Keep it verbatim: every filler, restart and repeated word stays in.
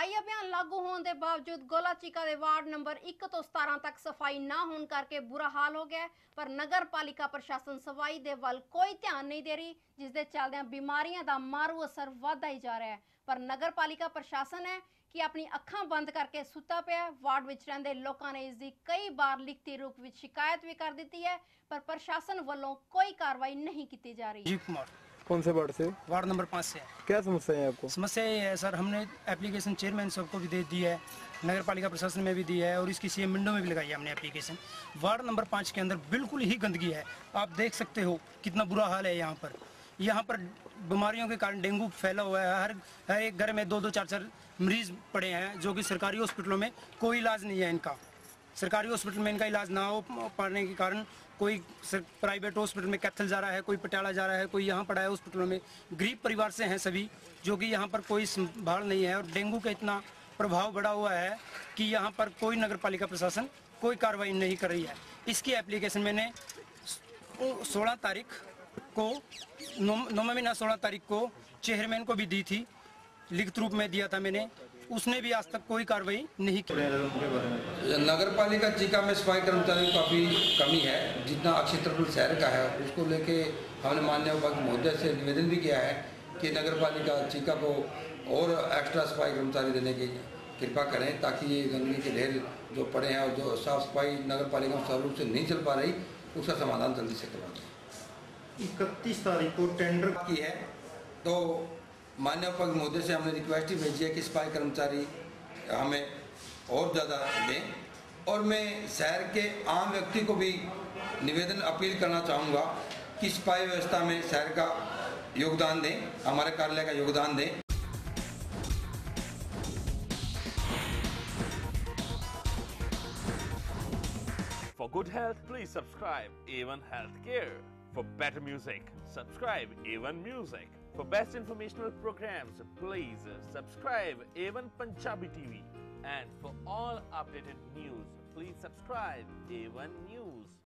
सफाई अभियान लागू होने के बावजूद गोला चीका के वार्ड नंबर एक तो सतारह तक सफाई ना होने करके बुरा हाल हो गया, पर नगर पालिका प्रशासन सफाई दे वल कोई ध्यान नहीं दे रही, जिसके चलदे बीमारियां का मारू असर वधदा ही जा रहा है। पर नगर पालिका प्रशासन है कि अपनी अखां बंद करके सुता पिया। वार्ड विच रहिंदे लोकां ने इसकी कई बार लिखती रूप में शिकायत भी कर दी है, पर प्रशासन वालों कोई कार्रवाई नहीं की जा रही। जी कुमार। कौन से वार्ड से? वार्ड नंबर पाँच से है। क्या समस्या है आपको? समस्या ये है सर, हमने एप्लीकेशन चेयरमैन साहब को भी दे दी है, नगर पालिका प्रशासन में भी दी है और इसकी सीएम विंडो में भी लगाई है हमने एप्लीकेशन। वार्ड नंबर पाँच के अंदर बिल्कुल ही गंदगी है, आप देख सकते हो कितना बुरा हाल है यहाँ पर। यहाँ पर बीमारियों के कारण डेंगू फैला हुआ है, हर हर एक घर में दो दो चार चार मरीज पड़े हैं, जो कि सरकारी हॉस्पिटलों में कोई इलाज नहीं है इनका। सरकारी हॉस्पिटल में इनका इलाज ना हो पाने के कारण कोई प्राइवेट हॉस्पिटल में कैथल जा रहा है, कोई पटियाला जा रहा है, कोई यहाँ पड़ा है हॉस्पिटलों में। गरीब परिवार से हैं सभी, जो कि यहाँ पर कोई संभाल नहीं है और डेंगू का इतना प्रभाव बढ़ा हुआ है कि यहाँ पर कोई नगर पालिका प्रशासन कोई कार्रवाई नहीं कर रही है। इसकी एप्लीकेशन मैंने सोलह तारीख को नौ महीना सोलह तारीख को चेयरमैन को भी दी थी, लिखित रूप में दिया था मैंने, उसने भी आज तक कोई कार्रवाई नहीं की। नगर पालिका चीका में सफाई कर्मचारियों की काफ़ी कमी है, जितना अक्षेत्रफल शहर का है उसको लेके हमने माननीय उपायुक्त महोदय से निवेदन भी किया है कि नगर पालिका चीका को और एक्स्ट्रा सफाई कर्मचारी देने की कृपा करें, ताकि ये गंदगी के ढेर जो पड़े हैं और जो साफ सफाई नगर पालिका में सुचारू रूप से नहीं चल पा रही, उसका समाधान जल्दी से करवा दें। इकतीस तारीख को टेंडर की है तो माननीय उपायुक्त महोदय से हमने रिक्वेस्ट ही भेजी है कि सफाई कर्मचारी हमें और ज़्यादा दें। और मैं शहर के आम व्यक्ति को भी निवेदन अपील करना चाहूँगा कि सफाई व्यवस्था में शहर का योगदान दें, हमारे कार्यालय का योगदान दें। For good health, please subscribe A one Healthcare. For better music, subscribe A one Music. For best informational programs, please subscribe A one Punjabi T V. And for all updated news, please subscribe A one News.